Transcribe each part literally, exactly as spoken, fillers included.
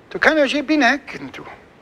انتوا كانوا جايبين هيك انتوا.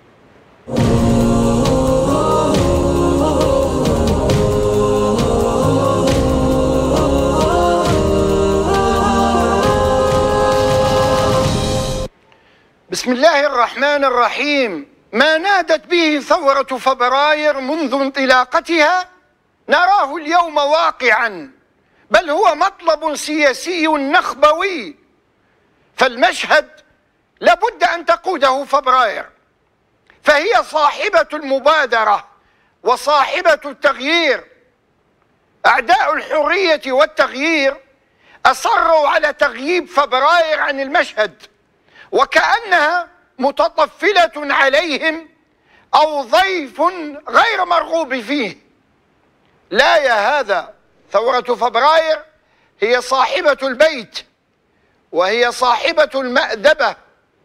بسم الله الرحمن الرحيم. ما نادت به ثورة فبراير منذ انطلاقتها نراه اليوم واقعا، بل هو مطلب سياسي نخبوي. فالمشهد لابد أن تقوده فبراير، فهي صاحبة المبادرة وصاحبة التغيير. أعداء الحرية والتغيير أصروا على تغييب فبراير عن المشهد، وكأنها متطفلة عليهم أو ضيف غير مرغوب فيه. لا يا هذا، ثورة فبراير هي صاحبة البيت وهي صاحبة المأدبة،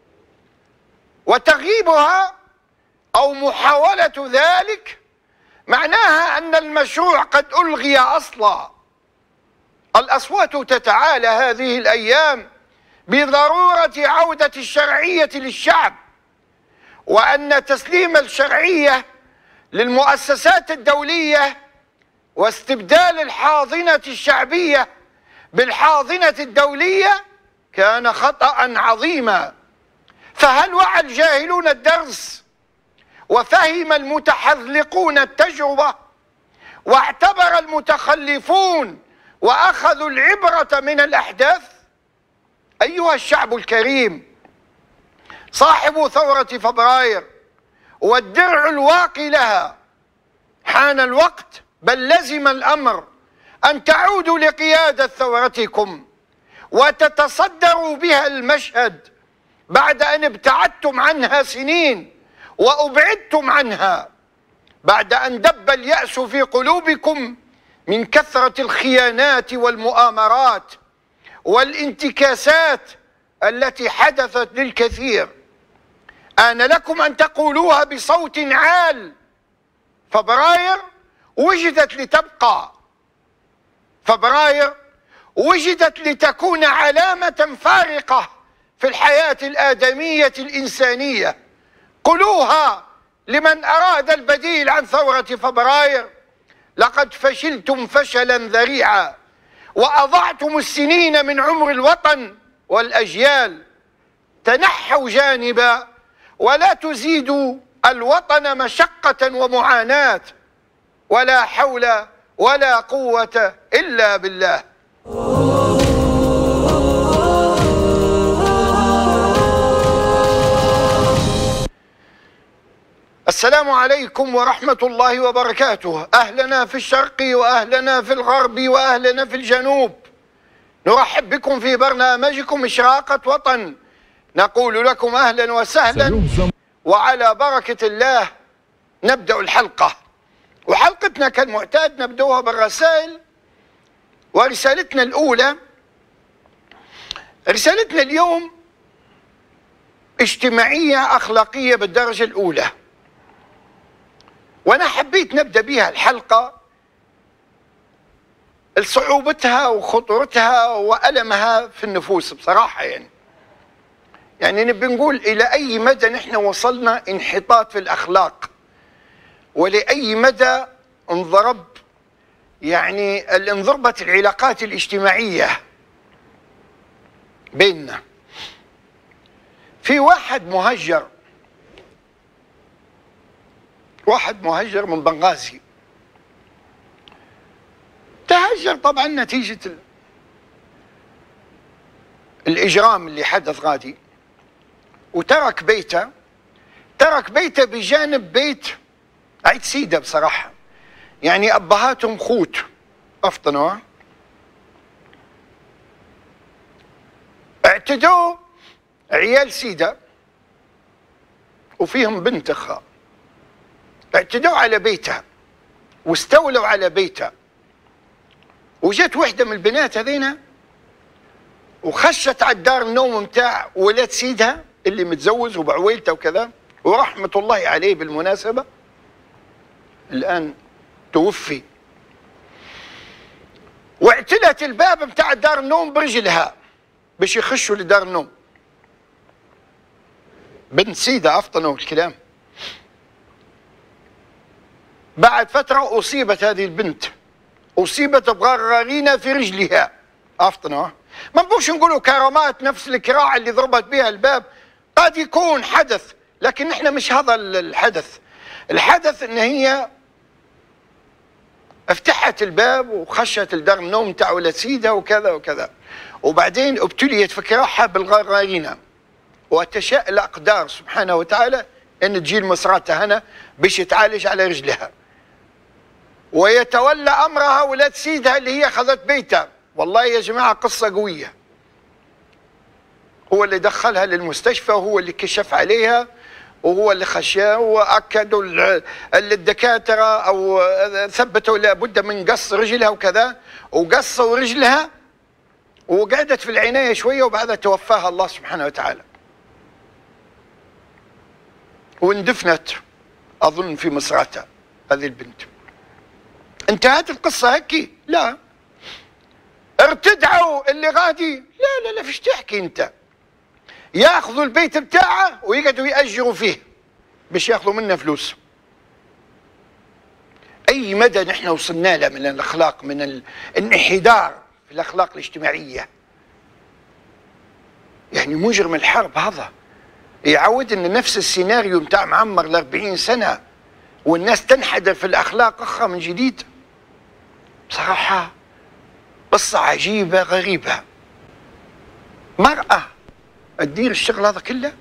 وتغييبها أو محاولة ذلك معناها أن المشروع قد ألغي أصلا. الأصوات تتعالى هذه الأيام بضرورة عودة الشرعية للشعب، وأن تسليم الشرعية للمؤسسات الدولية واستبدال الحاضنة الشعبية بالحاضنة الدولية كان خطأ عظيما. فهل وعى الجاهلون الدرس وفهم المتحذلقون التجربة واعتبر المتخلفون وأخذوا العبرة من الأحداث؟ أيها الشعب الكريم، صاحب ثورة فبراير والدرع الواقي لها، حان الوقت بل لزم الأمر أن تعودوا لقيادة ثورتكم وتتصدروا بها المشهد بعد أن ابتعدتم عنها سنين وأبعدتم عنها، بعد أن دب اليأس في قلوبكم من كثرة الخيانات والمؤامرات والانتكاسات التي حدثت للكثير. آن لكم أن تقولوها بصوت عال: فبراير وجدت لتبقى، فبراير وجدت لتكون علامة فارقة في الحياة الآدمية الإنسانية. قولوها لمن أراد البديل عن ثورة فبراير: لقد فشلتم فشلا ذريعا وأضعتم السنين من عمر الوطن والأجيال. تنحوا جانبا ولا تزيدوا الوطن مشقة ومعاناة. ولا حول ولا قوة إلا بالله. السلام عليكم ورحمة الله وبركاته. أهلنا في الشرق وأهلنا في الغرب وأهلنا في الجنوب، نرحب بكم في برنامجكم إشراقة وطن. نقول لكم أهلا وسهلا، وعلى بركة الله نبدأ الحلقة. وحلقتنا كالمعتاد نبدأها بالرسائل، ورسالتنا الأولى، رسالتنا اليوم اجتماعية أخلاقية بالدرجة الأولى، وأنا حبيت نبدأ بها الحلقة لصعوبتها وخطورتها وألمها في النفوس بصراحة. يعني يعني نبي نقول إلى أي مدى نحن وصلنا انحطاط في الأخلاق، ولأي مدى انضرب يعني انضربت العلاقات الاجتماعية بيننا. في واحد مهجر واحد مهجر من بنغازي، تهجر طبعا نتيجة الإجرام اللي حدث غادي، وترك بيته ترك بيته بجانب بيت عيد سيدة. بصراحة يعني أبهاتهم خوت أفطنوا، اعتدوا عيال سيدة وفيهم بنت أخها، اعتدوا على بيتها واستولوا على بيتها. وجت وحدة من البنات هذينا وخشت على الدار النوم متاع ولاد سيدها اللي متزوج وبعويلته وكذا، ورحمة الله عليه بالمناسبة الآن توفي. واعتلت الباب متاع دار النوم برجلها باش يخشوا لدار النوم. بنت سيدة أفطنوا الكلام. بعد فترة أصيبت هذه البنت، أصيبت بغرغرينة في رجلها. أفطنوا، ما نبوش نقولوا كرامات نفس الكراع اللي ضربت بها الباب، قد يكون حدث، لكن نحن مش هذا الحدث. الحدث ان هي افتحت الباب وخشت الدار النوم تاع ولد سيدة وكذا وكذا، وبعدين ابتليت في كراعها بالغرغرينة، وتشاء الأقدار سبحانه وتعالى ان تجي المسراتة هنا باش تعالج على رجلها، ويتولى امرها ولاد سيدها اللي هي اخذت بيتها. والله يا جماعة قصة قوية. هو اللي دخلها للمستشفى، وهو اللي كشف عليها، وهو اللي خشاه، واكدوا الدكاتره او ثبتوا لابد من قص رجلها وكذا، وقصوا رجلها وقعدت في العنايه شويه، وبعدها توفاها الله سبحانه وتعالى. واندفنت اظن في مصراتها هذه البنت. انتهت القصه هيك؟ لا، ارتدعوا اللي غادي. لا لا لا، فيش تحكي انت؟ ياخذوا البيت بتاعه ويقعدوا يأجروا فيه باش ياخذوا منه فلوس. اي مدى نحن وصلنا له من الاخلاق، من الانحدار في الاخلاق الاجتماعيه. يعني مجرم الحرب هذا يعود ان نفس السيناريو بتاع معمر ل أربعين سنه والناس تنحدر في الاخلاق اخرى من جديد. بصراحه قصه عجيبه غريبه. مرأة تدير الشغل هذا كله؟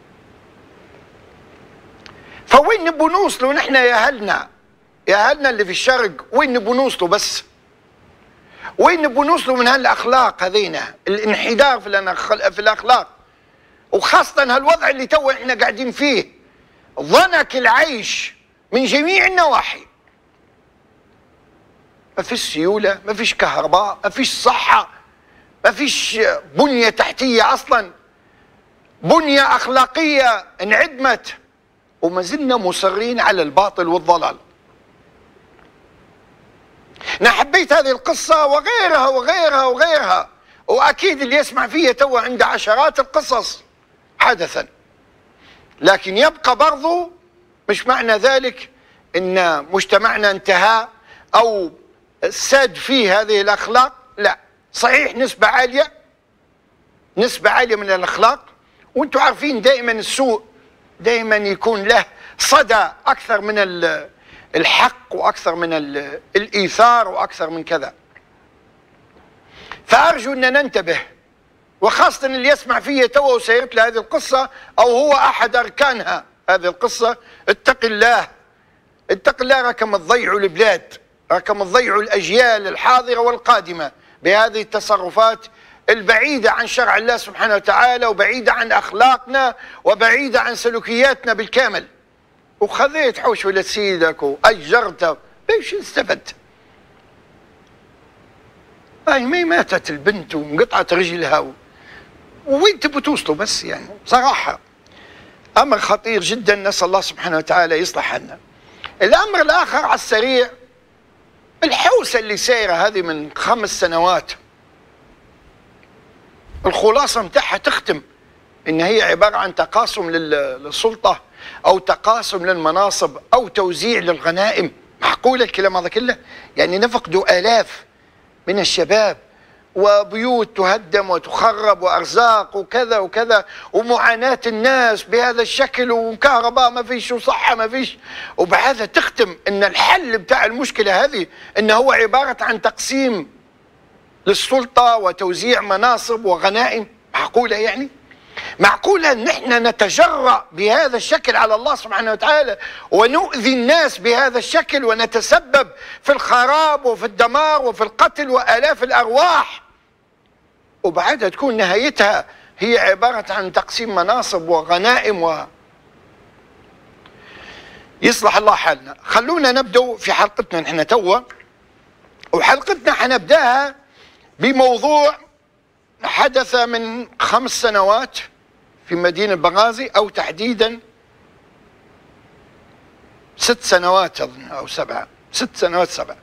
فوين نبو نوصلوا نحن يا اهلنا؟ يا اهلنا اللي في الشرق وين نبو نوصلوا بس؟ وين نبو نوصلوا من هالاخلاق هذينا؟ الانحدار في في الاخلاق، وخاصة هالوضع اللي تو احنا قاعدين فيه، ضنك العيش من جميع النواحي. ما فيش سيولة، ما فيش كهرباء، ما فيش صحة، ما فيش بنية تحتية اصلا، بنية اخلاقية انعدمت، وما زلنا مصرين على الباطل والضلال. انا حبيت هذه القصة وغيرها وغيرها وغيرها، واكيد اللي يسمع فيها تو عنده عشرات القصص حدثا، لكن يبقى برضو مش معنى ذلك ان مجتمعنا انتهى او ساد فيه هذه الاخلاق. لا، صحيح نسبة عالية، نسبة عالية من الاخلاق، وانتم عارفين دائما السوء دائما يكون له صدى اكثر من الحق واكثر من الايثار واكثر من كذا. فارجو ان ننتبه، وخاصة اللي يسمع فيا تو وسيرت له هذه القصة او هو احد اركانها هذه القصة، اتق الله، اتق الله، راكم تضيعوا البلاد، راكم تضيعوا الاجيال الحاضرة والقادمة بهذه التصرفات البعيدة عن شرع الله سبحانه وتعالى، وبعيدة عن أخلاقنا، وبعيدة عن سلوكياتنا بالكامل. وخذيت حوش ولد سيدك وأجرته، ايش استفدت؟ هاي ما ماتت البنت وانقطعت رجلها و... وين تبوا توصلوا بس؟ يعني بصراحة أمر خطير جدا، نسأل الله سبحانه وتعالى يصلح حالنا. الأمر الآخر على السريع، الحوسة اللي سايرة هذه من خمس سنوات، الخلاصة متاعها تختم إن هي عبارة عن تقاسم للسلطة أو تقاسم للمناصب أو توزيع للغنائم. معقول الكلام هذا كله؟ يعني نفقدوا آلاف من الشباب، وبيوت تهدم وتخرب، وأرزاق وكذا وكذا، ومعاناة الناس بهذا الشكل، وكهرباء ما فيش وصحة ما فيش، وبهذا تختم إن الحل بتاع المشكلة هذه إن هو عبارة عن تقسيم للسلطة وتوزيع مناصب وغنائم. معقولة يعني؟ معقولة ان احنا نتجرأ بهذا الشكل على الله سبحانه وتعالى ونؤذي الناس بهذا الشكل ونتسبب في الخراب وفي الدمار وفي القتل وآلاف الأرواح، وبعدها تكون نهايتها هي عبارة عن تقسيم مناصب وغنائم و... يصلح الله حالنا. خلونا نبدأ في حلقتنا نحن توا، وحلقتنا حنبداها بموضوع حدث من خمس سنوات في مدينة بنغازي، أو تحديدا ست سنوات أظن أو سبعة، ست سنوات سبعة.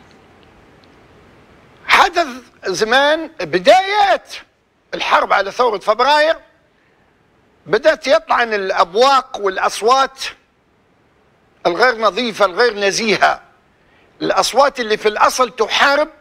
حدث زمان بدايات الحرب على ثورة فبراير، بدأت يطلع الأبواق والأصوات الغير نظيفة الغير نزيهة، الأصوات اللي في الأصل تحارب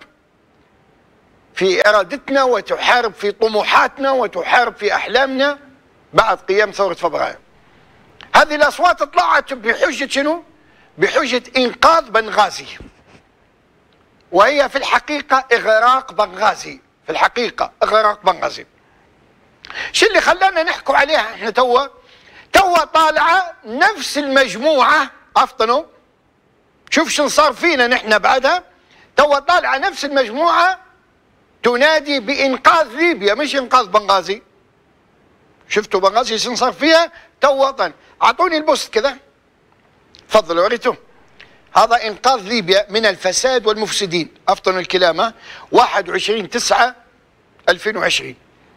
في إرادتنا وتحارب في طموحاتنا وتحارب في أحلامنا بعد قيام ثورة فبراير. هذه الأصوات طلعت بحجة شنو؟ بحجة إنقاذ بنغازي، وهي في الحقيقة إغراق بنغازي، في الحقيقة إغراق بنغازي. شو اللي خلانا نحكوا عليها احنا توا؟ توا طالعة نفس المجموعة، أفطنوا شوف شو صار فينا نحن بعدها. توا طالعة نفس المجموعة تنادي بإنقاذ ليبيا مش إنقاذ بنغازي. شفتوا بنغازي شو صار فيها؟ توا طن أعطوني البوست كذا، تفضلوا وريتوا. هذا إنقاذ ليبيا من الفساد والمفسدين، أفطنوا الكلام، واحد وعشرين تسعة ألفين وعشرين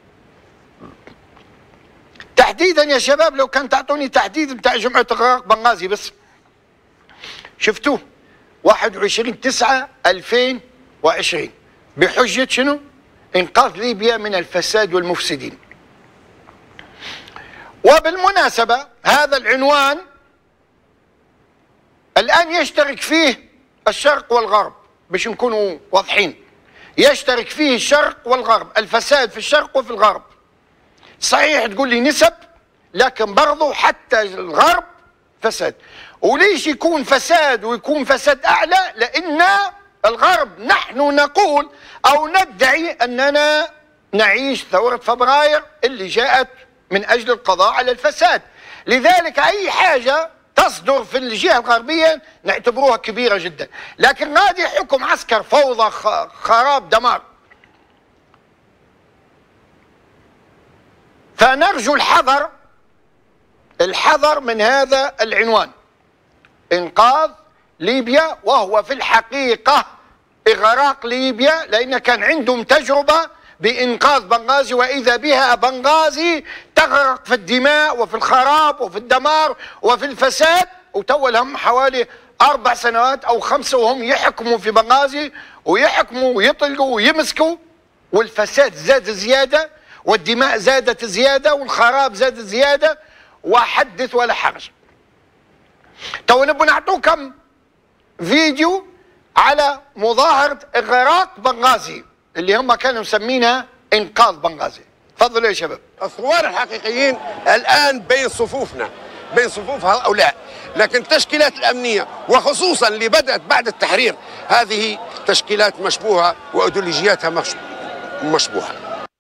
تحديدا يا شباب. لو كان تعطوني تحديد بتاع جمعة إغراق بنغازي بس. شفتوه واحد وعشرين تسعة ألفين وعشرين بحجة شنو؟ إنقاذ ليبيا من الفساد والمفسدين. وبالمناسبة هذا العنوان الآن يشترك فيه الشرق والغرب، باش نكونوا واضحين، يشترك فيه الشرق والغرب، الفساد في الشرق وفي الغرب. صحيح تقول لي نسب، لكن برضو حتى الغرب فساد. وليش يكون فساد ويكون فساد أعلى؟ لأن الغرب نحن نقول أو ندعي أننا نعيش ثورة فبراير اللي جاءت من أجل القضاء على الفساد. لذلك أي حاجة تصدر في الجهة الغربية نعتبروها كبيرة جدا. لكن غادي حكم عسكر، فوضى، خراب، دمار. فنرجو الحذر الحذر من هذا العنوان، إنقاذ ليبيا، وهو في الحقيقة إغراق ليبيا، لأن كان عندهم تجربة بإنقاذ بنغازي، وإذا بها بنغازي تغرق في الدماء وفي الخراب وفي الدمار وفي الفساد. وتوا لهم حوالي أربع سنوات أو خمسة وهم يحكموا في بنغازي، ويحكموا ويطلقوا ويمسكوا، والفساد زاد زيادة، والدماء زادت زيادة، والخراب زاد زيادة، وحدث ولا حرج. تو نبغى نعطوكم فيديو على مظاهرة إغراق بنغازي اللي هم كانوا مسمينها إنقاذ بنغازي. تفضلوا يا شباب. الثوار الحقيقيين الآن بين صفوفنا، بين صفوف هؤلاء، لكن التشكيلات الأمنية وخصوصا اللي بدأت بعد التحرير هذه تشكيلات مشبوهة وأيديولوجياتها مشبوهة.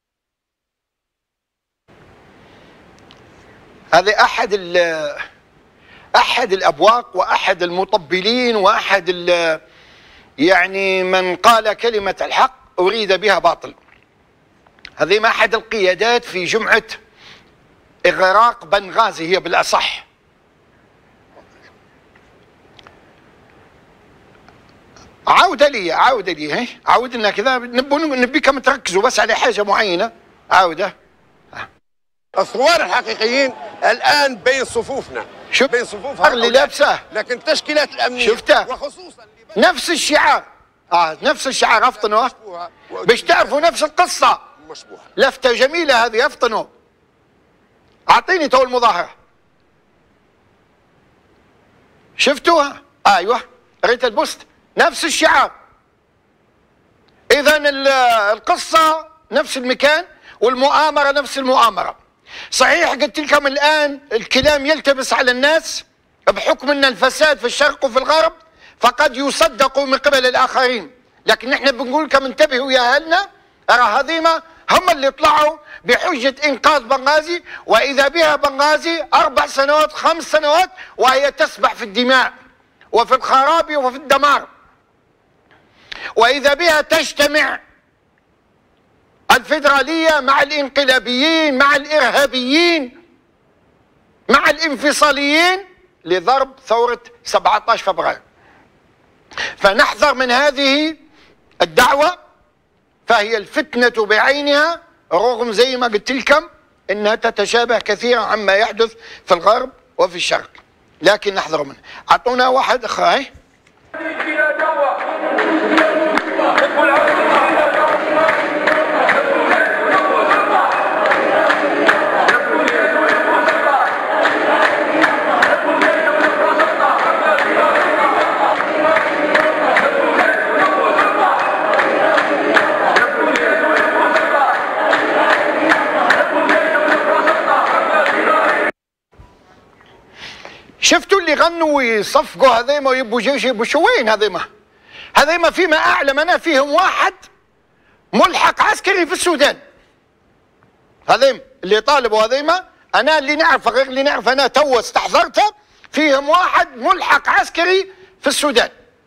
هذا أحد أحد الأبواق وأحد المطبلين وأحد يعني من قال كلمة الحق أريد بها باطل. هذه ما أحد القيادات في جمعة إغراق بنغازي هي بالأصح. عودة لي عودة لي هي عودنا كذا، نبيكم تركزوا بس على حاجة معينة. عودة. الثوار الحقيقيين الآن بين صفوفنا، شوف بين صفوف اللي لابسه، لكن التشكيلات الأمنية شفتها وخصوصا نفس الشعار. اه نفس الشعار. افطنوا باش تعرفوا نفس القصة مشبوهة. لفتة جميلة هذه. افطنوا. اعطيني تو المظاهرة. شفتوها؟ ايوه ريت البوست نفس الشعار. اذا القصة نفس المكان والمؤامرة نفس المؤامرة. صحيح قلت لكم الآن الكلام يلتبس على الناس بحكم أن الفساد في الشرق وفي الغرب فقد يصدقوا من قبل الآخرين، لكن نحن بنقول لكم انتبهوا يا أهلنا، أرى هذيما هم اللي طلعوا بحجة إنقاذ بنغازي، وإذا بها بنغازي أربع سنوات خمس سنوات وهي تسبح في الدماء وفي الخراب وفي الدمار، وإذا بها تجتمع الفيدرالية مع الانقلابيين مع الإرهابيين مع الانفصاليين لضرب ثورة سبعة عشر فبراير. فنحذر من هذه الدعوة، فهي الفتنة بعينها، رغم زي ما قلت لكم انها تتشابه كثيرا عما يحدث في الغرب وفي الشرق، لكن نحذر منها. اعطونا واحد اخاي. شفتوا اللي غنوا ويصفقوا هذيما ويبوا جيش يبوا شو وين هذيما؟ هذيما فيما اعلم انا فيهم واحد ملحق عسكري في السودان. هذيم اللي طالبوا هذيما انا اللي نعرفه غير اللي نعرف انا تو استحضرته فيهم واحد ملحق عسكري في السودان.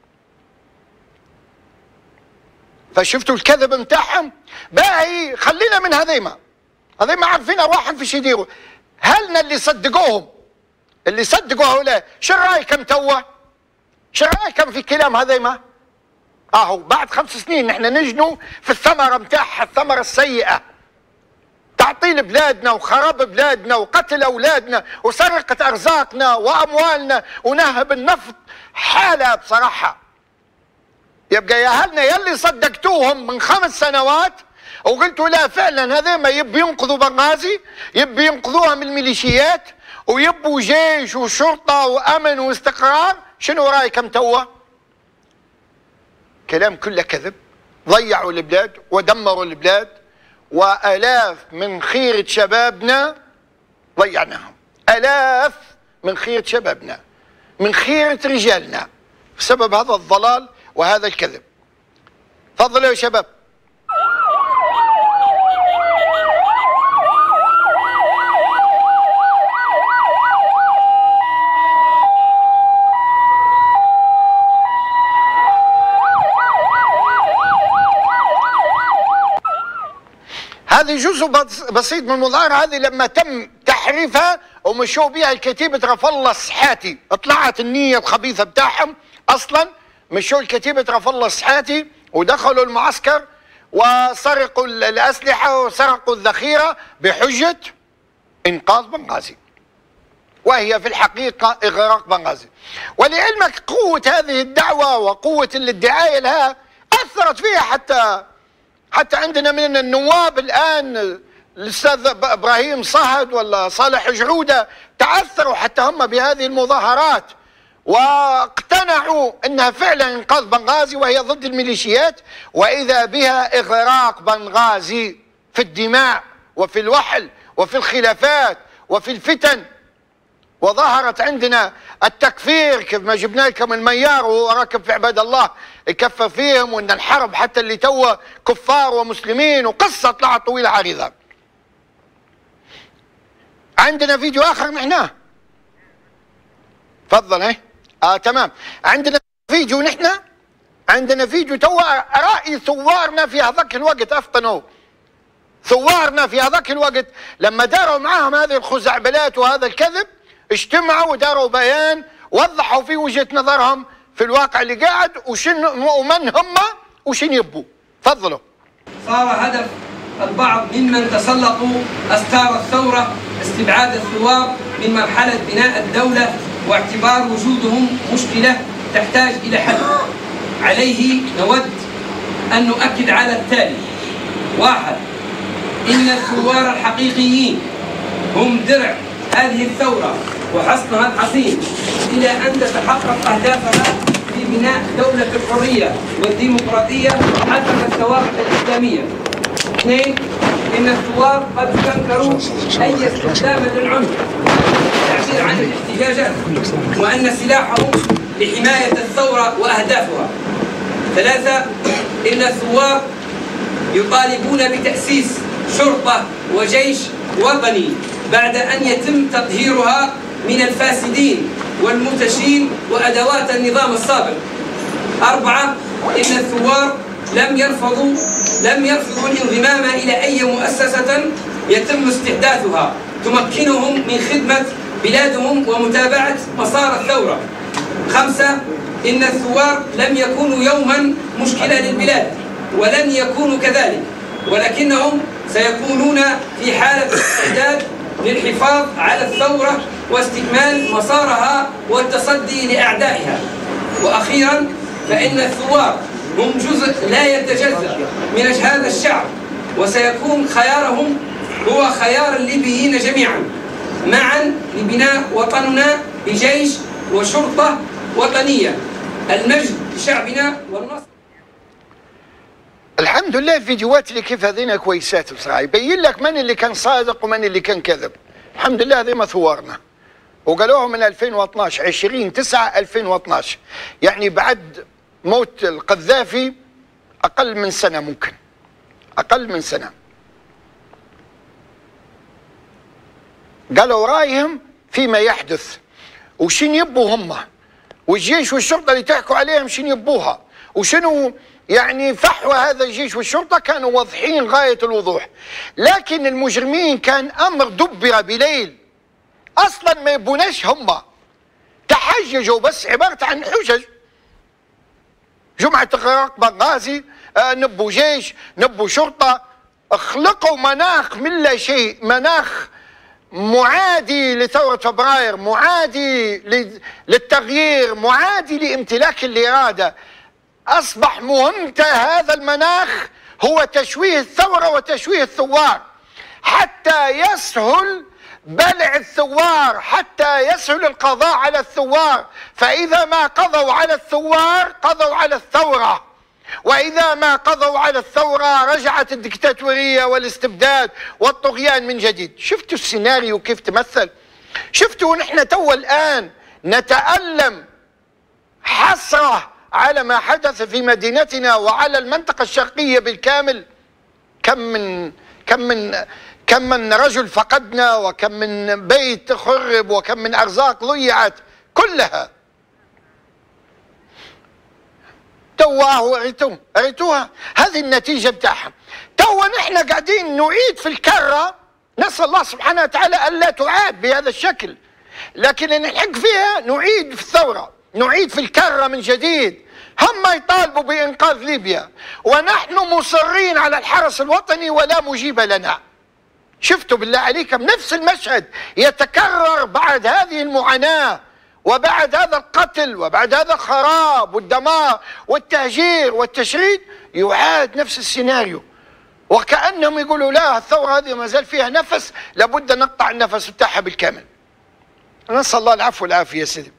فشفتوا الكذب نتاعهم؟ باهي خلينا من هذيما. هذيما عارفين ارواحهم في شي يديروا. هلنا اللي صدقوهم اللي صدقوا هؤلاء شو رايكم توا؟ شو رايكم في كلام هذيما؟ اهو بعد خمس سنين نحن نجنوا في الثمره نتاعها، الثمره السيئه. تعطيل بلادنا وخراب بلادنا وقتل اولادنا وسرقه ارزاقنا واموالنا ونهب النفط، حاله بصراحه. يبقى يا اهلنا يلي صدقتوهم من خمس سنوات وقلتوا لا فعلا هذيما يبي ينقذوا بنغازي، يبي ينقذوها من الميليشيات ويبوا جيش وشرطه وامن واستقرار، شنو رايكم توا؟ كلام كله كذب. ضيعوا البلاد ودمروا البلاد، والاف من خيرة شبابنا ضيعناهم، الاف من خيرة شبابنا من خيرة رجالنا بسبب هذا الضلال وهذا الكذب. تفضلوا يا شباب. هذه جزء بسيط من المظاهرة هذه لما تم تحريفها ومشوا بها الكتيبة رف الله الصحاتي. طلعت النية الخبيثة بتاعهم أصلا، مشوا الكتيبة رف الله الصحاتي ودخلوا المعسكر وسرقوا الأسلحة وسرقوا الذخيرة بحجة إنقاذ بنغازي، وهي في الحقيقة إغراق بنغازي. ولعلمك قوة هذه الدعوة وقوة الادعاء لها أثرت فيها حتى حتى عندنا من النواب الآن الأستاذ إبراهيم صهد ولا صالح جعودة تعثروا حتى هم بهذه المظاهرات واقتنعوا أنها فعلا إنقاذ بنغازي وهي ضد الميليشيات، وإذا بها إغراق بنغازي في الدماء وفي الوحل وفي الخلافات وفي الفتن. وظهرت عندنا التكفير كيف ما جبنا لكم الميار وهو راكب في عباد الله يكفر فيهم، وان الحرب حتى اللي توا كفار ومسلمين، وقصه طلعت طويله عريضه. عندنا فيديو اخر نحن. تفضل. ايه اه تمام. عندنا فيديو نحن عندنا فيديو توا راي ثوارنا في هذاك الوقت افطنوا. ثوارنا في هذاك الوقت لما داروا معاهم هذه الخزعبلات وهذا الكذب اجتمعوا وداروا بيان وضحوا في وجهة نظرهم في الواقع اللي قاعد وشن ومن هم وشن يبوا. تفضلوا. صار هدف البعض ممن تسلطوا أستار الثورة استبعاد الثوار من مرحلة بناء الدولة واعتبار وجودهم مشكلة تحتاج إلى حل. عليه نود أن نؤكد على التالي: واحد، إن الثوار الحقيقيين هم درع هذه الثورة وحصنها الحصين إلى أن تتحقق أهدافها في بناء دولة الحرية والديمقراطية حسب الثوابت الإسلامية. اثنين، إن الثوار قد استنكروا أي استخدام للعنف والتعبير عن الاحتجاجات، وأن سلاحهم لحماية الثورة وأهدافها. ثلاثة، إن الثوار يطالبون بتأسيس شرطة وجيش وطني بعد أن يتم تطهيرها من الفاسدين والمرتشين وأدوات النظام السابق. أربعة، إن الثوار لم يرفضوا لم يرفضوا الانضمام إلى أي مؤسسة يتم استحداثها تمكنهم من خدمة بلادهم ومتابعة مسار الثورة. خمسة، إن الثوار لم يكونوا يوما مشكلة للبلاد ولن يكونوا كذلك، ولكنهم سيكونون في حالة استعداد للحفاظ على الثورة واستكمال مسارها والتصدي لأعدائها. وأخيرا، فإن الثوار هم جزء لا يتجزأ من هذا الشعب، وسيكون خيارهم هو خيار الليبيين جميعا معا لبناء وطننا بجيش وشرطة وطنية. المجد لشعبنا والنصر. الحمد لله الفيديوهات اللي كيف هذينا كويسات بصراحه، يبين لك من اللي كان صادق ومن اللي كان كذب. الحمد لله هذه ما ثوارنا. وقالوها من ألفين واثناعش، عشرين تسعة ألفين واثناعش، يعني بعد موت القذافي أقل من سنة، ممكن أقل من سنة. قالوا رأيهم فيما يحدث وشين يبوا هم، والجيش والشرطة اللي تحكوا عليهم شين يبوها، وشنو يعني فحوى هذا الجيش والشرطة، كانوا واضحين غاية الوضوح. لكن المجرمين كان أمر دبر بليل، أصلا ما يبوناش هم، تحججوا بس عبارة عن حجج. جمعة غرق بنغازي، آه نبوا جيش، نبوا شرطة، اخلقوا مناخ من لا شيء، مناخ معادي لثورة فبراير، معادي للتغيير، معادي لامتلاك الإرادة. أصبح مهمة هذا المناخ هو تشويه الثورة وتشويه الثوار، حتى يسهل بلع الثوار، حتى يسهل القضاء على الثوار. فإذا ما قضوا على الثوار قضوا على الثورة، وإذا ما قضوا على الثورة رجعت الدكتاتورية والاستبداد والطغيان من جديد. شفتوا السيناريو كيف تمثل؟ شفتوا نحن تو الآن نتألم حسرة على ما حدث في مدينتنا وعلى المنطقة الشرقية بالكامل. كم من كم من كم من رجل فقدنا، وكم من بيت خرب، وكم من أرزاق ضيعت، كلها. تواه ريتوها ريتوها هذه النتيجة بتاعها. توا نحن قاعدين نعيد في الكرة، نسأل الله سبحانه وتعالى ألا تعاد بهذا الشكل، لكن نحق فيها نعيد في الثورة، نعيد في الكرة من جديد. هم يطالبوا بإنقاذ ليبيا ونحن مصرين على الحرس الوطني ولا مجيب لنا. شفتوا بالله عليكم نفس المشهد يتكرر بعد هذه المعاناة وبعد هذا القتل وبعد هذا الخراب والدمار والتهجير والتشريد، يعاد نفس السيناريو، وكأنهم يقولوا لا، الثورة هذه ما زال فيها نفس، لابد نقطع النفس بتاعها بالكامل. نسأل الله العفو والعافية يا سيدي.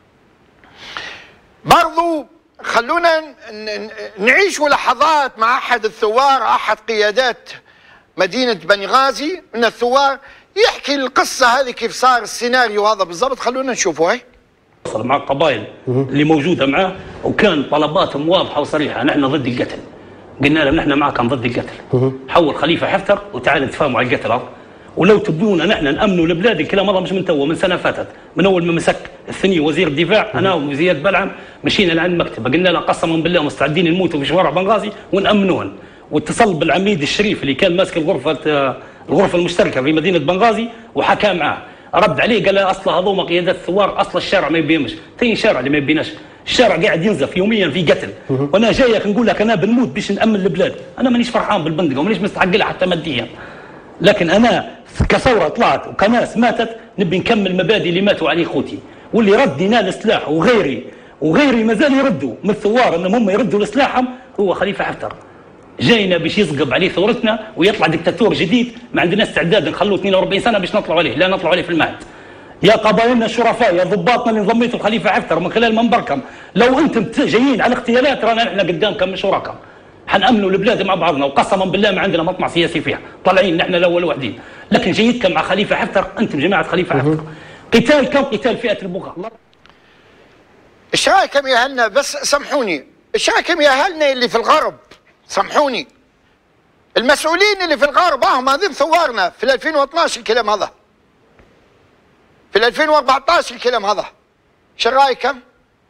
برضو خلونا نعيش لحظات مع أحد الثوار، أحد قيادات مدينة بنغازي من الثوار، يحكي القصة هذه كيف صار السيناريو هذا بالضبط. خلونا نشوفه. هاي وصل مع القبائل اللي موجودة معه، وكان طلباتهم واضحة وصريحة، نحن ضد القتل. قلنا لهم نحن معكم ضد القتل، حول خليفة حفتر وتعال نتفاهموا على القتل، ولو تبدونا نحن نأمنوا البلاد. الكلام هذا مش من تو، من سنة فاتت، من أول ما مسك الثني وزير الدفاع أنا وزياد بلعم مشينا لعند مكتبه، قلنا له قسما بالله مستعدين نموتوا في شوارع بنغازي ونأمنوهن. واتصل بالعميد الشريف اللي كان ماسك الغرفة الغرفة المشتركة في مدينة بنغازي وحكى معاه، رد عليه قال له اصلا هذوما قيادات الثوار، اصلا الشارع ما يبينش. تاني شارع اللي ما يبيناش، الشارع قاعد ينزف يوميا في قتل، وانا جايك نقول لك انا بنموت باش نامن البلاد. انا مانيش فرحان بالبندقه ومانيش مستحق لها حتى ماديا، لكن انا كثوره طلعت وكناس ماتت نبي نكمل مبادئ اللي ماتوا عليه خوتي، واللي رد ينال السلاح وغيري وغيري مازال يردوا من الثوار انهم هم يردوا لسلاحهم هو خليفه حفتر. جاينا باش يسقب عليه ثورتنا ويطلع دكتاتور جديد، ما عندنا استعداد نخلوه اثنين وأربعين سنه باش نطلعوا عليه، لا نطلعوا عليه في المهد. يا قبائلنا الشرفاء، يا ضباطنا اللي انضميتوا لخليفه حفتر من خلال منبركم، لو انتم جايين على اغتيالات رانا احنا قدامكم مش وراكم. حنأمنوا البلاد مع بعضنا، وقسما بالله ما عندنا مطمع سياسي فيها، طالعين نحن الاول وحدين، لكن جيتكم مع خليفه حفتر، انتم جماعه خليفه حفتر. قتالكم قتال فئه البغاة. ايش رايكم يا اهلنا؟ بس سامحوني، ايش رايكم يا اهلنا اللي في الغرب؟ سامحوني، المسؤولين اللي في الغرب هم هذين ثوارنا في ألفين واثناعش الكلام هذا، في ألفين وأربعطاعش الكلام هذا. ايش رايكم؟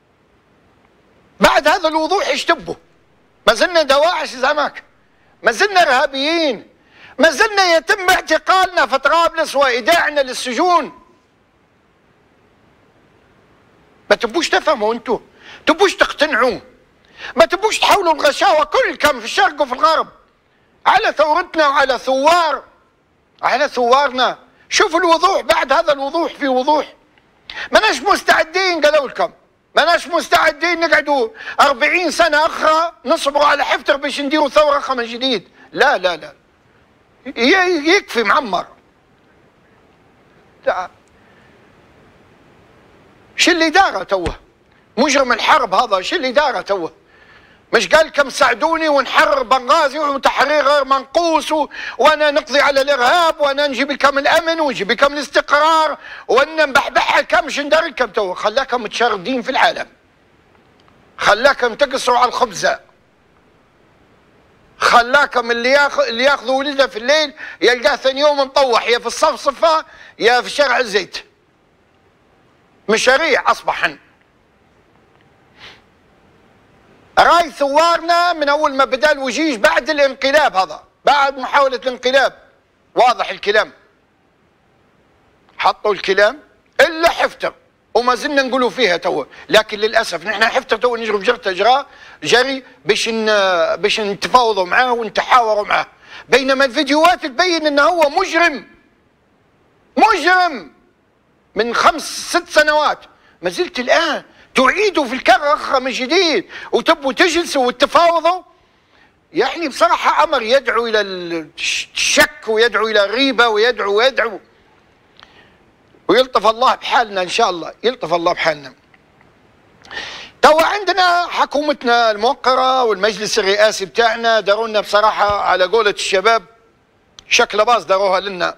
بعد هذا الوضوح ايش تبوا؟ ما زلنا دواعش زعماك، ما زلنا ارهابيين، ما زلنا يتم اعتقالنا في طرابلس وايداعنا للسجون. ما تبوش تفهموا انتم، تبوش تقتنعوا، ما تبوش تحاولوا الغشاوه كلكم في الشرق وفي الغرب على ثورتنا وعلى ثوار، على ثوارنا. شوفوا الوضوح، بعد هذا الوضوح في وضوح. ماناش مستعدين، قالوا لكم ماناش مستعدين نقعدوا أربعين سنة أخرى نصبروا على حفتر باش نديروا ثورة من جديد. لا لا لا، يكفي معمر. شو اللي داره توه؟ مجرم الحرب هذا شو اللي داره توه؟ مش قال لكم ساعدوني ونحرر بنغازي وتحرير غير منقوص و... وانا نقضي على الارهاب وانا نجيب لكم الامن ونجيب لكم الاستقرار وانا نبحبح لكم مش ندير لكم تو. خلاكم متشردين في العالم، خلاكم تقصروا على الخبزه، خلاكم اللي ياخذ اللي ياخذوا ولده في الليل يلقاه ثاني يوم مطوح يا في الصفصفه يا في شارع الزيت. مشاريع اصبحن. راي ثوارنا من اول ما بدا الوجيج بعد الانقلاب، هذا بعد محاوله الانقلاب، واضح الكلام، حطوا الكلام الا حفتر وما زلنا نقولوا فيها تو. لكن للاسف نحن حفتر تو نجري بجرته جرا جري باش باش نتفاوضوا معاه ونتحاوروا معاه، بينما الفيديوهات تبين انه هو مجرم مجرم من خمس ست سنوات. ما زلت الان تعيدوا في الكرة من جديد وتبوا تجلسوا وتفاوضوا. يعني بصراحة أمر يدعو إلى الشك ويدعو إلى الريبة ويدعو ويدعو ويلطف الله بحالنا إن شاء الله، يلطف الله بحالنا. توا عندنا حكومتنا الموقرة والمجلس الرئاسي بتاعنا داروا لنا بصراحة على قولة الشباب شكل باص داروها لنا.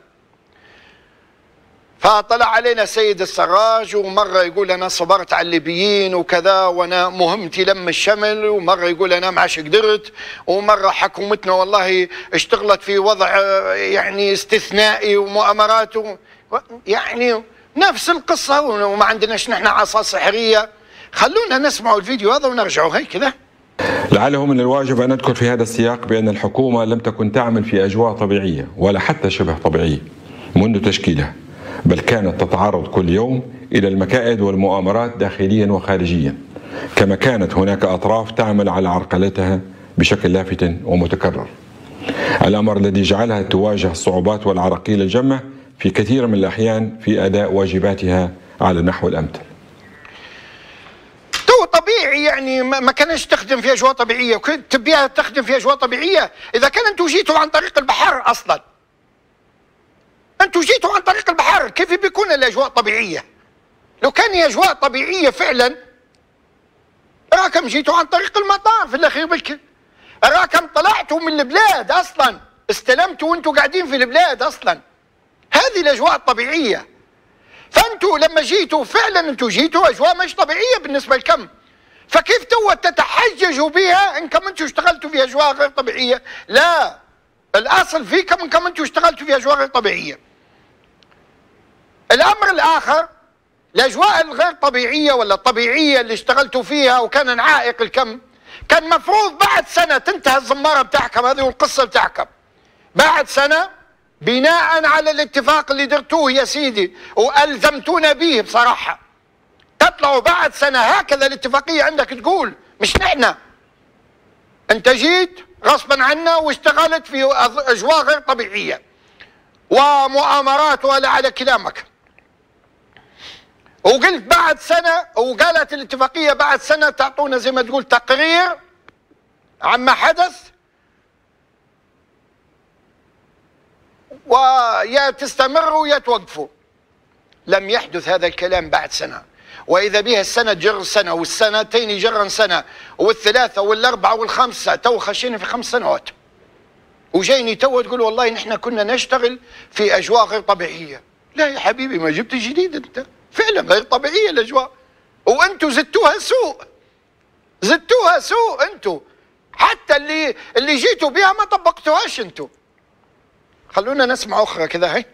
فطلع علينا سيد السراج ومرة يقول أنا صبرت على الليبيين وكذا وأنا مهمتي لم الشمل، ومرة يقول أنا ما عادش قدرت، ومرة حكومتنا والله اشتغلت في وضع يعني استثنائي ومؤامرات يعني نفس القصة وما عندناش نحن عصا سحرية. خلونا نسمعوا الفيديو هذا ونرجعوا هيك كذا. لعله من الواجب أن نذكر في هذا السياق بأن الحكومة لم تكن تعمل في أجواء طبيعية ولا حتى شبه طبيعية منذ تشكيلها، بل كانت تتعرض كل يوم إلى المكائد والمؤامرات داخليا وخارجيا، كما كانت هناك أطراف تعمل على عرقلتها بشكل لافت ومتكرر، الأمر الذي جعلها تواجه الصعوبات والعراقيل الجمة في كثير من الأحيان في أداء واجباتها على النحو الأمثل. تو طبيعي يعني ما كانش تخدم في أجواء طبيعية، وكنت تبيها تخدم في أجواء طبيعية إذا كان أنتم جيتوا عن طريق البحر أصلا. أنتوا جيتوا عن طريق البحر، كيف بيكون الأجواء طبيعية؟ لو كان هي أجواء طبيعية فعلا راكم جيتوا عن طريق المطار في الأخير بالكل، راكم طلعتوا من البلاد أصلا، استلمتوا وأنتوا قاعدين في البلاد أصلا. هذه الأجواء الطبيعية. فأنتوا لما جيتوا فعلا أنتوا جيتوا أجواء مش طبيعية بالنسبة لكم، فكيف تو تتحججوا بها إنكم أنتوا اشتغلتوا في أجواء غير طبيعية؟ لا، الأصل فيكم إنكم أنتوا اشتغلتوا في أجواء غير طبيعية. الأمر الآخر، الأجواء الغير طبيعية ولا الطبيعية اللي اشتغلتوا فيها وكان عائق الكم، كان مفروض بعد سنة تنتهي الزمارة بتاعكم هذه والقصة بتاعكم. بعد سنة بناء على الاتفاق اللي درتوه يا سيدي وألزمتونا به بصراحة، تطلعوا بعد سنة هكذا الاتفاقية عندك تقول مش نحن. أنت جيت غصبا عنا واشتغلت في أجواء غير طبيعية ومؤامرات ولا على كلامك، وقلت بعد سنة، وقالت الاتفاقية بعد سنة تعطونا زي ما تقول تقرير عما حدث، ويا تستمروا يا توقفوا. لم يحدث هذا الكلام بعد سنة، وإذا بها السنة تجر سنة والسنتين يجرن سنة والثلاثة والأربعة والخمسة، تو خشينا في خمس سنوات وجايني تو تقول والله نحن كنا نشتغل في أجواء غير طبيعية. لا يا حبيبي، ما جبت جديد، أنت فعلا غير طبيعية الأجواء، وأنتوا زدتوها سوء، زدتوها سوء أنتوا، حتى اللي اللي جيتوا بها ما طبقتوهاش أنتوا. خلونا نسمع أخرى كذا. هي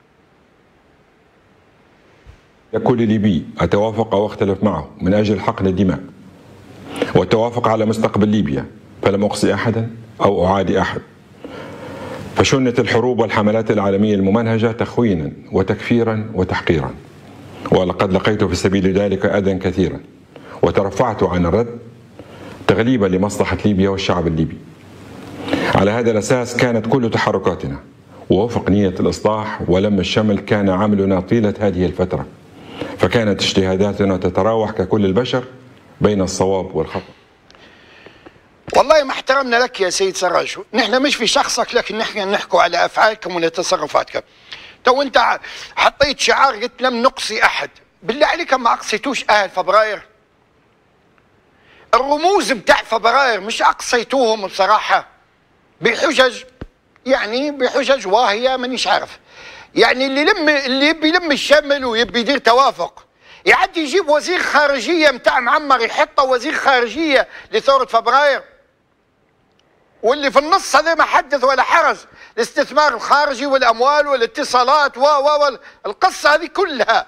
كل ليبي أتوافق أو أختلف معه من أجل حقن الدماء والتوافق على مستقبل ليبيا، فلم أقصي أحدا أو أعادي أحد، فشنت الحروب والحملات العالمية الممنهجة تخوينا وتكفيرا وتحقيرا، ولقد لقيت في سبيل ذلك أذى كثيرا، وترفعت عن الرد تغليبا لمصلحة ليبيا والشعب الليبي. على هذا الأساس كانت كل تحركاتنا ووفق نية الإصلاح ولم الشمل كان عملنا طيلة هذه الفترة، فكانت اجتهاداتنا تتراوح ككل البشر بين الصواب والخطأ. والله ما احترمنا لك يا سيد سراج، نحن مش في شخصك، لكن نحن نحكوا على أفعالكم وتصرفاتكم. تو أنت حطيت شعار قلت لم نقصي أحد، بالله عليك ما أقصيتوش أهل فبراير؟ الرموز بتاع فبراير مش أقصيتوهم بصراحة بحجج، يعني بحجج واهية مانيش عارف. يعني اللي لم اللي يبي يلم الشمل ويبي يدير توافق يعدي يجيب وزير خارجية متاع معمر يحطه وزير خارجية لثورة فبراير، واللي في النص هذا ما حدث ولا حرج، الاستثمار الخارجي والأموال والاتصالات و و القصة هذه كلها.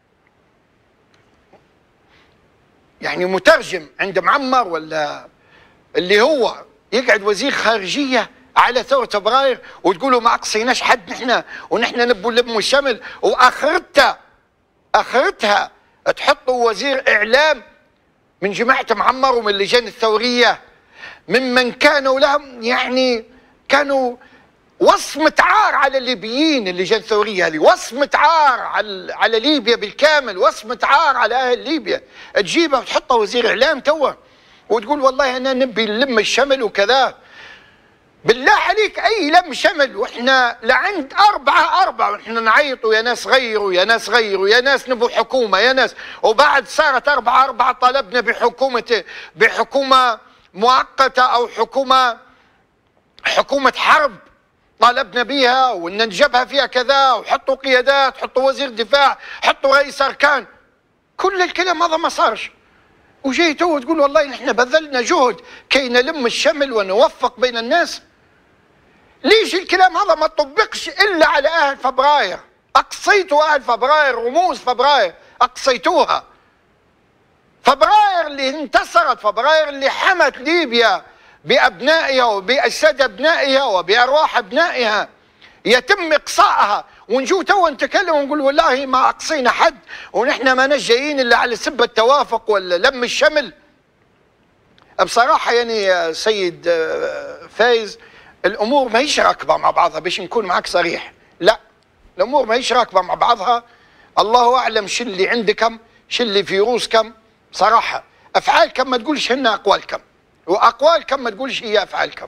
يعني مترجم عند معمر ولا اللي هو يقعد وزير خارجية على ثورة فبراير وتقولوا ما أقصيناش حد نحن ونحن نبوا نلموا الشمل، وآخرتها آخرتها تحطوا وزير إعلام من جماعة معمر ومن اللجان الثورية ممن كانوا لهم يعني كانوا وصمة عار على الليبيين. اللجان الثورية هذه وصمة عار على على ليبيا بالكامل، وصمة عار على أهل ليبيا. تجيبها وتحطها وزير إعلام توا وتقول والله أنا نبي نلم الشمل وكذا. بالله عليك أي لم شمل وإحنا لعند أربعة أربعة وإحنا نعيطوا يا ناس غيروا يا ناس غيروا يا ناس نبوا حكومة يا ناس، وبعد صارت أربعة أربعة طلبنا بحكومة بحكومة مؤقتة أو حكومة حكومة حرب طالبنا بيها وإن نجبها فيها كذا، وحطوا قيادات، حطوا وزير دفاع، حطوا رئيس أركان. كل الكلام هذا ما صارش، وجاي تو تقول والله نحن بذلنا جهد كي نلم الشمل ونوفق بين الناس. ليش الكلام هذا ما طبقش إلا على أهل فبراير؟ أقصيتوا أهل فبراير، رموز فبراير أقصيتوها. فبراير اللي انتصرت، فبراير اللي حمت ليبيا بأبنائها وبأجساد أبنائها وبأرواح أبنائها يتم إقصائها، ونجو تو نتكلم ونقول والله ما أقصينا حد ونحن ما نجايين إلا على سب التوافق ولا لم الشمل. بصراحة يعني يا سيد فايز الأمور ما هيش راكبة مع بعضها، باش نكون معك صريح، لا الأمور ما هيش راكبة مع بعضها. الله أعلم شو اللي عندكم شو اللي في روسكم صراحة. أفعالكم ما تقولش هن أقوالكم، وأقوالكم ما تقولش هي أفعالكم.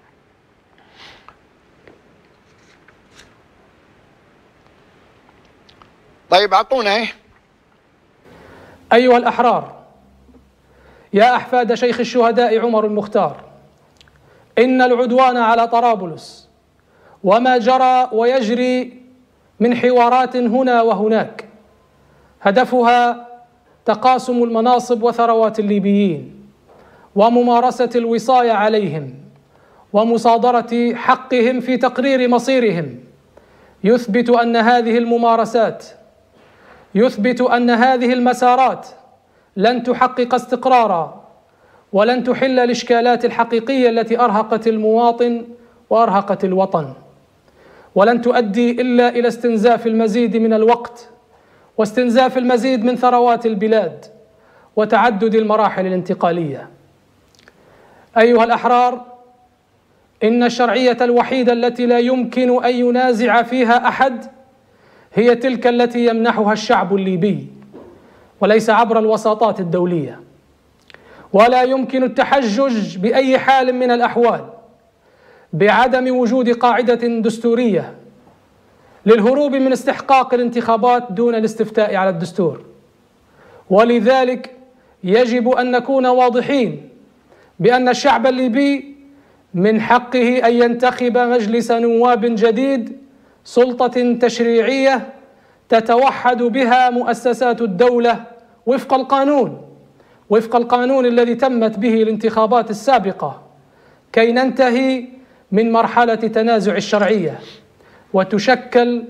طيب أعطونا ايه. أيها الأحرار، يا أحفاد شيخ الشهداء عمر المختار، إن العدوان على طرابلس وما جرى ويجري من حوارات هنا وهناك هدفها تقاسم المناصب وثروات الليبيين وممارسة الوصاية عليهم ومصادرة حقهم في تقرير مصيرهم. يثبت أن هذه الممارسات يثبت أن هذه المسارات لن تحقق استقرارا ولن تحل الإشكالات الحقيقية التي أرهقت المواطن وأرهقت الوطن، ولن تؤدي إلا إلى استنزاف المزيد من الوقت واستنزاف المزيد من ثروات البلاد وتعدد المراحل الانتقالية. أيها الأحرار، إن الشرعية الوحيدة التي لا يمكن أن ينازع فيها أحد هي تلك التي يمنحها الشعب الليبي وليس عبر الوساطات الدولية. ولا يمكن التحجج بأي حال من الأحوال بعدم وجود قاعدة دستورية للهروب من استحقاق الانتخابات دون الاستفتاء على الدستور. ولذلك يجب أن نكون واضحين بأن الشعب الليبي من حقه أن ينتخب مجلس نواب جديد، سلطة تشريعية تتوحد بها مؤسسات الدولة وفق القانون وفق القانون الذي تمت به الانتخابات السابقة، كي ننتهي من مرحلة تنازع الشرعية وتشكل.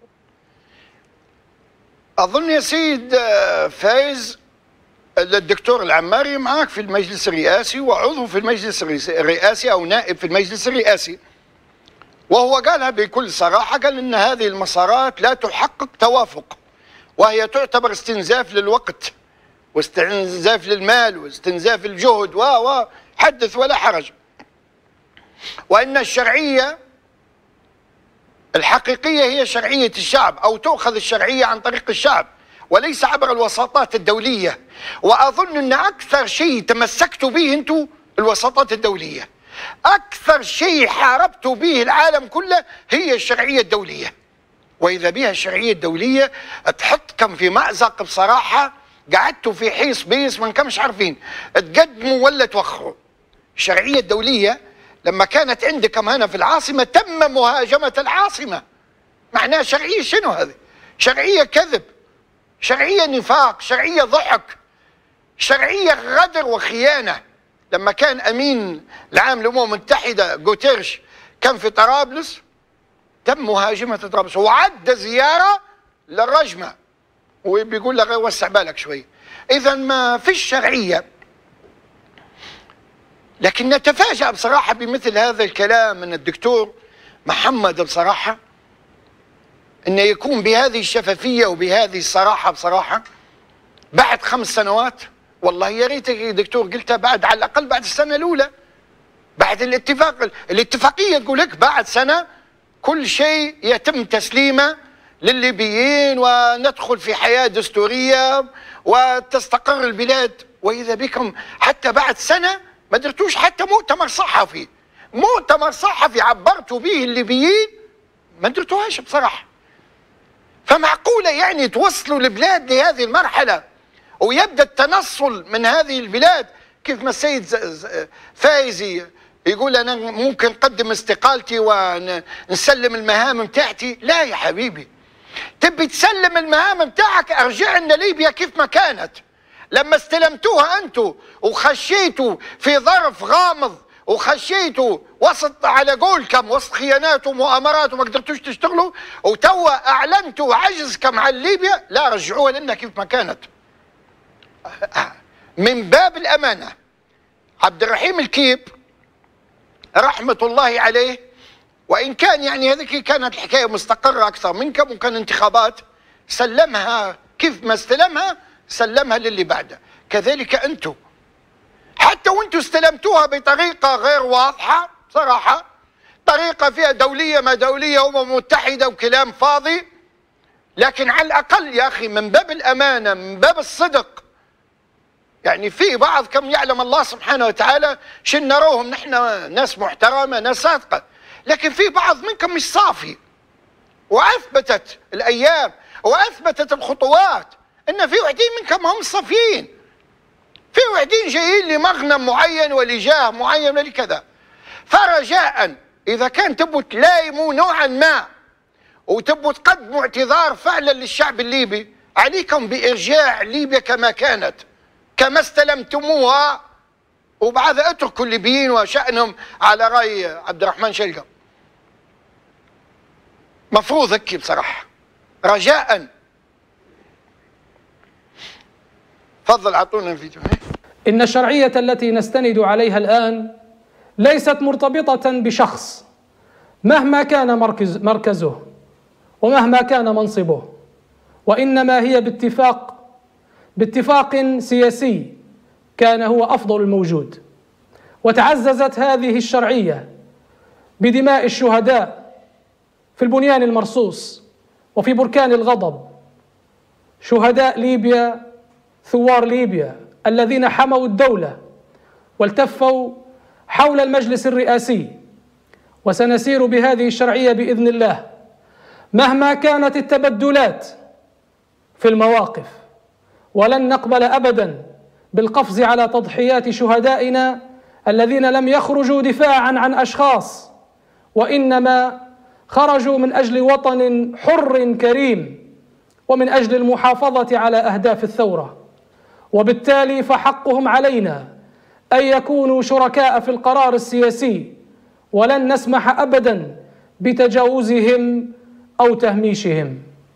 أظن يا سيد فايز الدكتور العماري معك في المجلس الرئاسي وعضو في المجلس الرئاسي أو نائب في المجلس الرئاسي، وهو قالها بكل صراحة، قال إن هذه المسارات لا تحقق توافق وهي تعتبر استنزاف للوقت واستنزاف للمال واستنزاف الجهد و و حدث ولا حرج، وإن الشرعية الحقيقية هي شرعية الشعب، أو تؤخذ الشرعية عن طريق الشعب وليس عبر الوساطات الدولية. وأظن أن أكثر شيء تمسكتوا به أنتم الوساطات الدولية، أكثر شيء حاربتوا به العالم كله هي الشرعية الدولية، وإذا بها الشرعية الدولية تحطكم في مأزق بصراحة قعدتوا في حيص بيص ما كانش عارفين تقدموا ولا توخروا. الشرعية الدولية لما كانت عندكم هنا في العاصمة تم مهاجمة العاصمة. معناها شرعية شنو هذه؟ شرعية كذب، شرعية نفاق، شرعية ضحك، شرعية غدر وخيانة. لما كان أمين العام للأمم المتحدة غوتيرش كان في طرابلس تم مهاجمة طرابلس وعد زيارة للرجمة وبيقول له وسع بالك شوي. إذا ما فيش شرعية. لكن نتفاجأ بصراحة بمثل هذا الكلام من الدكتور محمد بصراحة، أنه يكون بهذه الشفافية وبهذه الصراحة بصراحة بعد خمس سنوات. والله يا ريتك يا دكتور قلتها بعد، على الأقل بعد السنة الأولى، بعد الاتفاق الاتفاقية تقول لك بعد سنة كل شيء يتم تسليمه للليبيين وندخل في حياة دستورية وتستقر البلاد. وإذا بكم حتى بعد سنة ما درتوش حتى مؤتمر صحفي، مؤتمر صحفي عبرتوا به الليبيين ما درتوهاش بصراحة. فمعقولة يعني توصلوا البلاد لهذه المرحلة ويبدأ التنصل من هذه البلاد؟ كيف ما السيد فايزي يقول أنا ممكن أقدم استقالتي ونسلم المهام متاعتي. لا يا حبيبي، تبي تسلم المهام متاعك ارجع لنا ليبيا كيف ما كانت. لما استلمتوها أنتوا وخشيتوا في ظرف غامض وخشيتوا وسط على قولكم وسط خيانات ومؤامرات وما قدرتوش تشتغلوا، وتوا أعلنتوا عجزكم عن ليبيا، لا رجعوها لنا كيف ما كانت. من باب الأمانة عبد الرحيم الكيب رحمة الله عليه، وإن كان يعني هذيك كانت الحكاية مستقرة أكثر منكم وكان انتخابات، سلمها كيف ما استلمها سلمها للي بعده. كذلك أنتم حتى وأنتم استلمتوها بطريقة غير واضحة صراحة، طريقة فيها دولية ما دولية أمم متحدة وكلام فاضي. لكن على الأقل يا أخي من باب الأمانة من باب الصدق، يعني في بعض كم يعلم الله سبحانه وتعالى شن نروهم نحن ناس محترمة ناس صادقة، لكن في بعض منكم مش صافي. وأثبتت الأيام وأثبتت الخطوات إن في وحدين منكم هم صافيين، في وحدين جايين لمغنم معين ولجاه معين ولكذا. فرجاء إذا كان تبوا تلايموا نوعا ما وتبوا تقدموا اعتذار فعلا للشعب الليبي، عليكم بإرجاع ليبيا كما كانت كما استلمتموها، وبعدها اتركوا الليبيين وشأنهم على رأي عبد الرحمن شلقم. مفروض هيك بصراحة رجاء. تفضل اعطونا الفيديو. إن الشرعية التي نستند عليها الآن ليست مرتبطة بشخص مهما كان مركز مركزه ومهما كان منصبه، وإنما هي باتفاق باتفاق سياسي كان هو أفضل الموجود. وتعززت هذه الشرعية بدماء الشهداء في البنيان المرصوص وفي بركان الغضب، شهداء ليبيا ثوار ليبيا الذين حموا الدولة والتفوا حول المجلس الرئاسي. وسنسير بهذه الشرعية بإذن الله مهما كانت التبدلات في المواقف، ولن نقبل أبدا بالقفز على تضحيات شهدائنا الذين لم يخرجوا دفاعا عن أشخاص، وإنما خرجوا من أجل وطن حر كريم ومن أجل المحافظة على أهداف الثورة. وبالتالي فحقهم علينا أن يكونوا شركاء في القرار السياسي، ولن نسمح أبدا بتجاوزهم أو تهميشهم.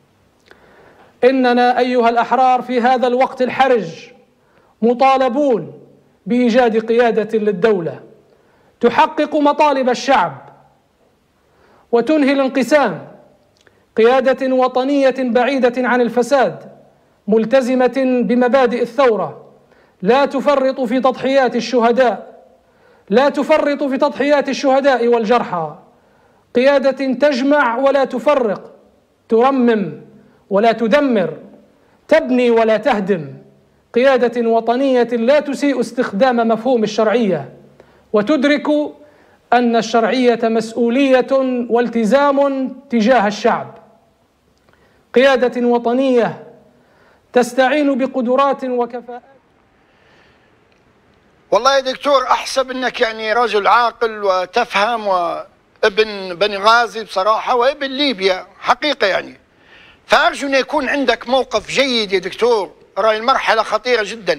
إننا أيها الأحرار في هذا الوقت الحرج مطالبون بإيجاد قيادة للدولة تحقق مطالب الشعب وتنهي الانقسام، قيادة وطنية بعيدة عن الفساد ملتزمة بمبادئ الثورة، لا تفرط في تضحيات الشهداء لا تفرط في تضحيات الشهداء والجرحى، قيادة تجمع ولا تفرق، ترمم ولا تدمر، تبني ولا تهدم، قيادة وطنية لا تسيء استخدام مفهوم الشرعية وتدرك أن الشرعية مسؤولية والتزام تجاه الشعب، قيادة وطنية تستعين بقدرات وكفاءات. والله يا دكتور أحسب أنك يعني رجل عاقل وتفهم، وابن بني غازي بصراحة وابن ليبيا حقيقة يعني، فأرجو أن يكون عندك موقف جيد يا دكتور. رأي المرحلة خطيرة جدا،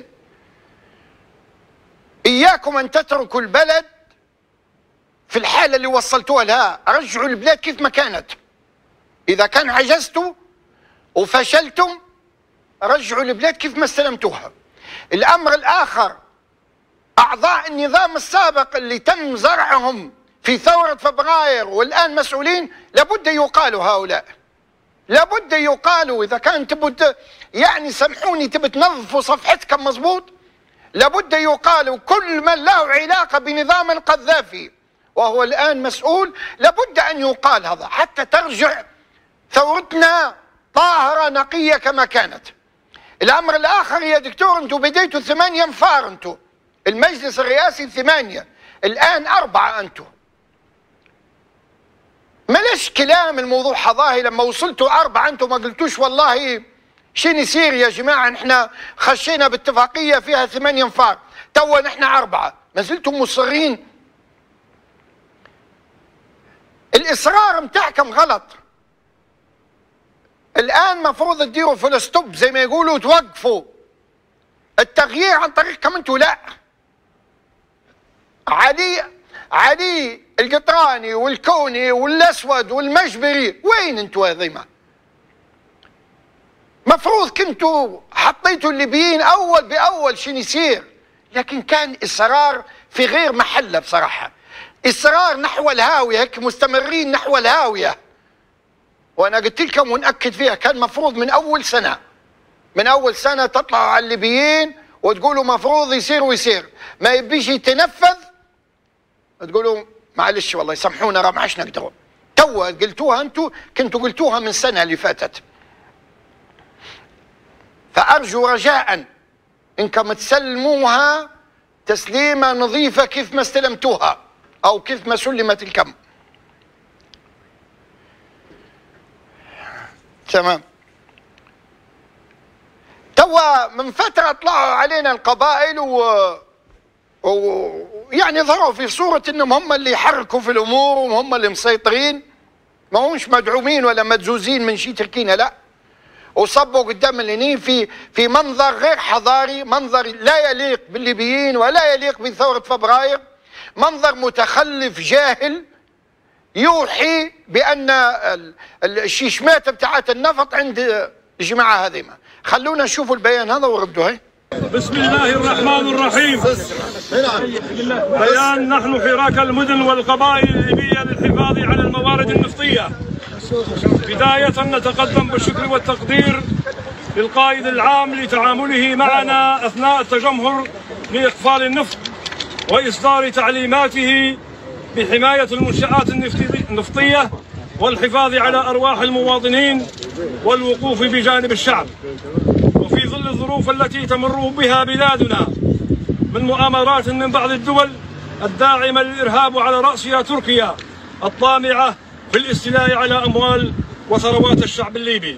إياكم أن تتركوا البلد في الحالة اللي وصلتوها لها، رجعوا البلاد كيف ما كانت. إذا كان عجزتوا وفشلتم رجعوا البلاد كيف ما استلمتوها. الأمر الآخر، أعضاء النظام السابق اللي تم زرعهم في ثورة فبراير والآن مسؤولين لابد يقالوا، هؤلاء لابد يقالوا. إذا كان تبوا يعني سامحوني تبوا تنظفوا صفحتكم مضبوط، لابد يقالوا. كل من له علاقة بنظام القذافي وهو الآن مسؤول لابد أن يقال هذا، حتى ترجع ثورتنا طاهرة نقية كما كانت. الأمر الآخر يا دكتور، أنتم بديتوا ثمانية انفار، أنتم المجلس الرئاسي ثمانية، الآن أربعة أنتم. ملاش كلام الموضوع حظاهي. لما وصلتوا أربعة أنتم ما قلتوش والله شين يصير يا جماعة، نحن خشينا باتفاقية فيها ثمانية انفار، توا نحن أربعة، ما زلتم مصرين. الإصرار متاعكم غلط. الآن مفروض تديروا فول ستوب زي ما يقولوا، توقفوا التغيير عن طريقكم انتوا. لا، علي علي القطراني والكوني والاسود والمجبري وين انتوا هذيما؟ مفروض كنتوا حطيتوا الليبيين اول باول شنو يصير، لكن كان اصرار في غير محله بصراحه، اصرار نحو الهاويه، هيك مستمرين نحو الهاويه. وانا قلت لكم ونأكد فيها، كان مفروض من اول سنه من اول سنه تطلعوا على الليبيين وتقولوا مفروض يصير ويصير، ما يبيش يتنفذ تقولوا معلش والله يسامحونا راه ما عادش نقدروا. توا قلتوها انتم، كنتوا قلتوها من السنه اللي فاتت. فارجو رجاء انكم تسلموها تسليمه نظيفه كيف ما استلمتوها او كيف ما سلمت الكم. تمام. توا من فتره طلعوا علينا القبائل و ويعني ظهروا في صورة انهم هم اللي يحركوا في الامور وهم اللي مسيطرين، ما همش مدعومين ولا مدزوزين من شي تركينا، لا. وصبوا قدام الهنين في في منظر غير حضاري، منظر لا يليق بالليبيين ولا يليق بثورة فبراير، منظر متخلف جاهل يوحي بان الشيشمات بتاعت النفط عند الجماعة هذيما. خلونا نشوفوا البيان هذا وردوا. هي بسم الله الرحمن الرحيم. بيان: نحن حراك المدن والقبائل الليبية للحفاظ على الموارد النفطية. بداية نتقدم بالشكر والتقدير للقائد العام لتعامله معنا أثناء التجمهر لإقفال النفط وإصدار تعليماته بحماية المنشآت النفطية والحفاظ على أرواح المواطنين والوقوف بجانب الشعب. وفي ظل الظروف التي تمر بها بلادنا من مؤامرات من بعض الدول الداعمة للإرهاب وعلى رأسها تركيا الطامعة في الاستيلاء على أموال وثروات الشعب الليبي.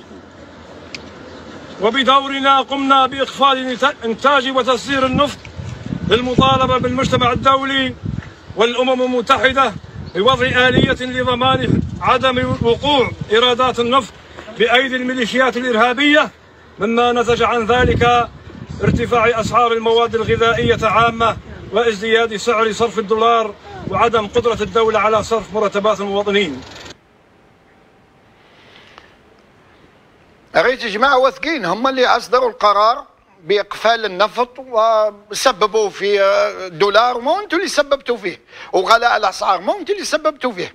وبدورنا قمنا بإقفال إنتاج وتصدير النفط للمطالبة بالمجتمع الدولي والأمم المتحدة بوضع آلية لضمان عدم وقوع إيرادات النفط بأيدي الميليشيات الإرهابية، مما نتج عن ذلك ارتفاع أسعار المواد الغذائية عامة وازدياد سعر صرف الدولار وعدم قدرة الدولة على صرف مرتبات المواطنين. أريد يا جماعة واثقين، هم اللي أصدروا القرار بإقفال النفط وسببوا في الدولار، مو أنتم اللي سببتوا فيه، وغلاء الأسعار مو أنتم اللي سببتوا فيه.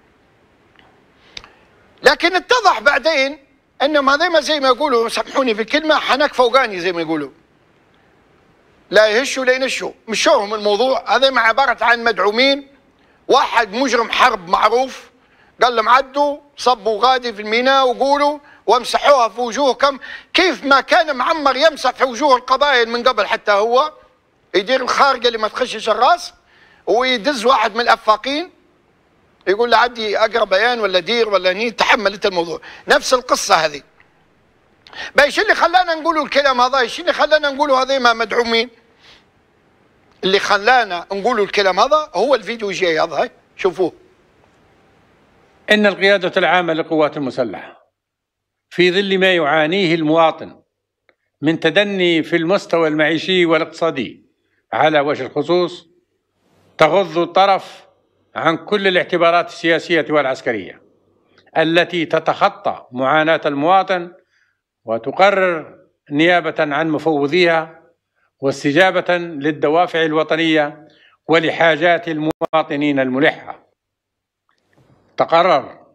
لكن اتضح بعدين انهم هذيما زي ما يقولوا، سامحوني في الكلمه، حنك فوقاني زي ما يقولوا، لا يهشوا لا ينشوا، مشوهم الموضوع. هذيما عباره عن مدعومين، واحد مجرم حرب معروف قال لهم عدوا صبوا غادي في الميناء وقولوا وامسحوها في وجوهكم، كيف ما كان معمر يمسح في وجوه القبائل من قبل، حتى هو يدير الخارقه اللي ما تخشش الراس ويدز واحد من الافاقين يقول له عدي اقرا بيان ولا دير ولا ني، تحملت الموضوع. نفس القصه هذه. بايش اللي خلانا نقولوا الكلام هذا؟ ايش اللي خلانا نقولوا هذيما مدعومين؟ اللي خلانا نقولوا الكلام هذا هو الفيديو جاي هذا، هاي شوفوه. إن القيادة العامة للقوات المسلحة في ظل ما يعانيه المواطن من تدني في المستوى المعيشي والاقتصادي على وجه الخصوص تغض الطرف عن كل الاعتبارات السياسية والعسكرية التي تتخطى معاناة المواطن وتقرر نيابة عن مفوضيها واستجابة للدوافع الوطنية ولحاجات المواطنين الملحة. تقرر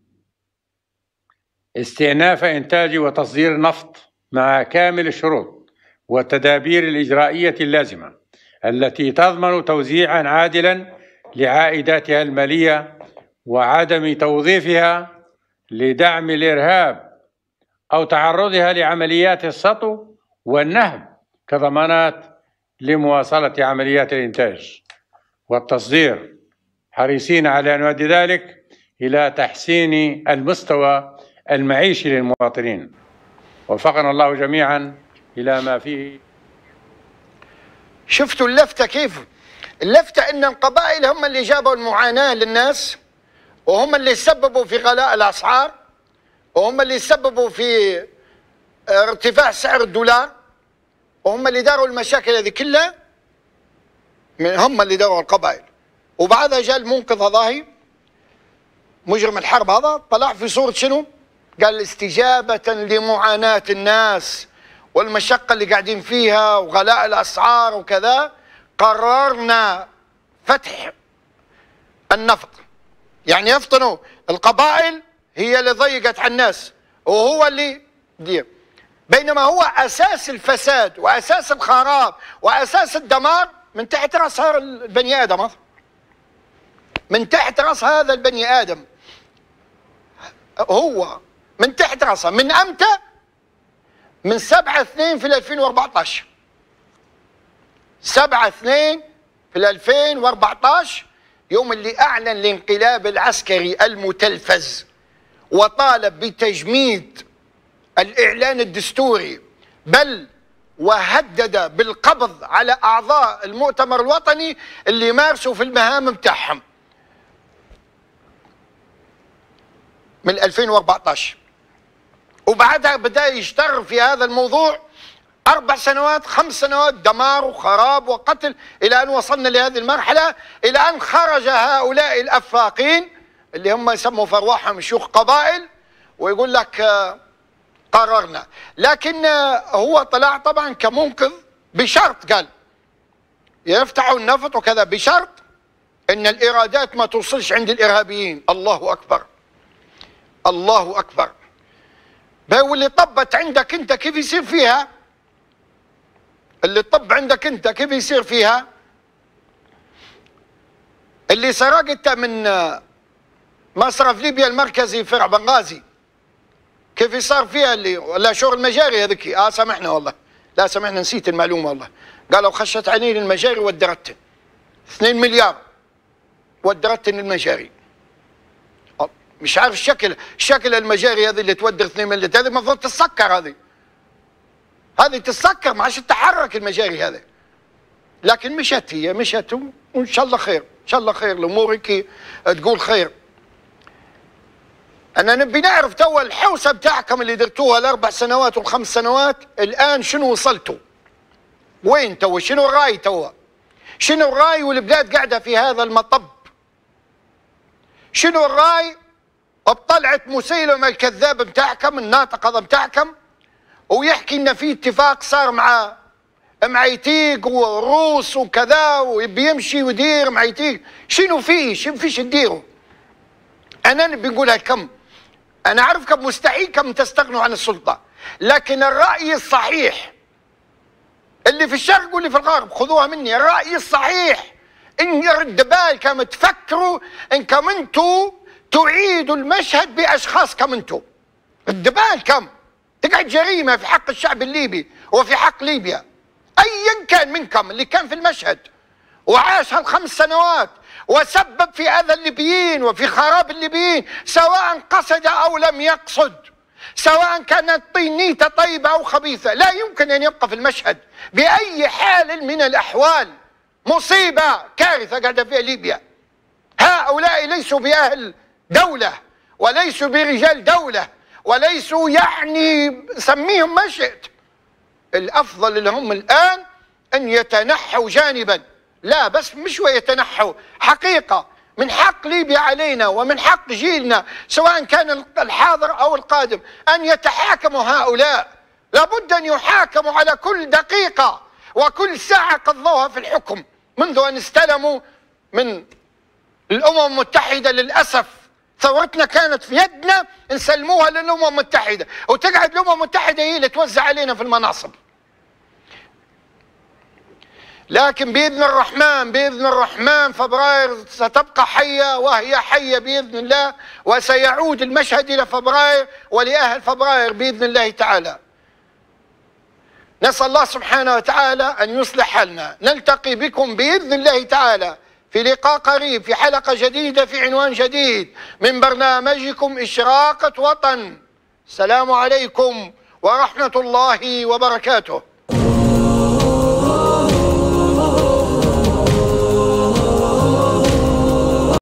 استئناف إنتاج وتصدير نفط مع كامل الشروط والتدابير الإجرائية اللازمة التي تضمن توزيعا عادلا لعائداتها المالية وعدم توظيفها لدعم الإرهاب أو تعرضها لعمليات السطو والنهب كضمانات لمواصلة عمليات الإنتاج والتصدير، حريصين على أن نؤدي ذلك إلى تحسين المستوى المعيشي للمواطنين. وفقنا الله جميعا إلى ما فيه. شفتوا اللفتة كيف؟ اللفتة إن القبائل هم اللي جابوا المعاناة للناس، وهم اللي سببوا في غلاء الأسعار، وهم اللي سببوا في ارتفاع سعر الدولار، وهم اللي داروا المشاكل هذه كلها. من هم اللي داروا القبائل. وبعدها جاء المنقذ هذاهي مجرم الحرب هذا طلع في صورة شنو؟ قال استجابة لمعاناة الناس والمشقة اللي قاعدين فيها وغلاء الأسعار وكذا قررنا فتح النفط. يعني يفطنوا القبائل هي اللي ضيقت على الناس وهو اللي دير، بينما هو أساس الفساد وأساس الخراب وأساس الدمار من تحت رأس هذا البني آدم، من تحت رأس هذا البني آدم، هو من تحت رأسه. من أمتى؟ من سبعة اثنين في ألفين وأربعطعش، سبعة اثنين في ألفين وأربعطعش، يوم اللي أعلن الانقلاب العسكري المتلفز وطالب بتجميد الإعلان الدستوري، بل وهدد بالقبض على أعضاء المؤتمر الوطني اللي مارسوا في المهام متاعهم من ألفين وأربعطعش. وبعدها بدأ يشتغل في هذا الموضوع أربع سنوات خمس سنوات دمار وخراب وقتل، إلى أن وصلنا لهذه المرحلة، إلى أن خرج هؤلاء الأفاقين اللي هم يسموا في أرواحهم شيوخ قبائل ويقول لك قررنا. لكن هو طلع طبعا كمنقذ بشرط، قال يفتحوا النفط وكذا بشرط ان الإيرادات ما توصلش عند الإرهابيين. الله أكبر، الله أكبر. واللي طبت عندك انت كيف يصير فيها؟ اللي طب عندك انت كيف يصير فيها؟ اللي سرقت من مصرف ليبيا المركزي فرع بنغازي كيف صار فيها؟ اللي ولا شور المجاري هذيك، اه سامحنا والله، لا سامحنا نسيت المعلومه والله. قالوا خشت عينين المجاري ودرتن اثنين مليار ودرتن المجاري. مش عارف الشكل، شكل المجاري هذه اللي تودر اثنين مليار هذه المفروض تتسكر، هذه هذه تتسكر ما عادش تتحرك المجاري هذه. لكن مشت هي مشت وان شاء الله خير، ان شاء الله خير، الامور هيك تقول خير. أنا نبي نعرف توا الحوسة بتاعكم اللي درتوها الأربع سنوات والخمس سنوات الآن شنو وصلتوا؟ وين توا؟ شنو الرأي توا؟ شنو الرأي والبلاد قاعدة في هذا المطب؟ شنو الرأي بطلعت مسيلمة الكذاب بتاعكم الناطق هذا بتاعكم ويحكي إن في اتفاق صار مع معيتيق وروس وكذا وبيمشي ويدير معيتيق؟ شنو فيه؟ شنو فيش تديروا؟ أنا نبي نقولها لكم، أنا أعرفكم مستحيل كم تستغنوا عن السلطة، لكن الرأي الصحيح اللي في الشرق واللي في الغرب خذوها مني، الرأي الصحيح إن يرد بالكم تفكروا إنكم أنتوا تعيدوا المشهد بأشخاصكم أنتوا. رد بالكم، تقعد جريمة في حق الشعب الليبي وفي حق ليبيا، أيا كان منكم اللي كان في المشهد وعاش هالخمس سنوات وسبب في أذى الليبيين وفي خراب الليبيين سواء قصد أو لم يقصد، سواء كانت نيته طيبة أو خبيثة، لا يمكن أن يبقى في المشهد بأي حال من الأحوال. مصيبة، كارثة قاعدة فيها ليبيا. هؤلاء ليسوا بأهل دولة وليسوا برجال دولة وليسوا يعني سميهم ما شئت. الأفضل لهم الآن أن يتنحوا جانبا، لا بس مش ويتنحوا، حقيقة من حق ليبيا علينا ومن حق جيلنا سواء كان الحاضر أو القادم أن يتحاكموا هؤلاء. لابد أن يحاكموا على كل دقيقة وكل ساعة قضوها في الحكم منذ أن استلموا من الأمم المتحدة. للأسف ثورتنا كانت في يدنا نسلموها للأمم المتحدة، وتقعد الأمم المتحدة هي اللي توزع علينا في المناصب. لكن بإذن الرحمن بإذن الرحمن فبراير ستبقى حية، وهي حية بإذن الله، وسيعود المشهد إلى فبراير ولأهل فبراير بإذن الله تعالى. نسأل الله سبحانه وتعالى أن يصلح حالنا. نلتقي بكم بإذن الله تعالى في لقاء قريب في حلقة جديدة في عنوان جديد من برنامجكم إشراقة وطن. السلام عليكم ورحمة الله وبركاته.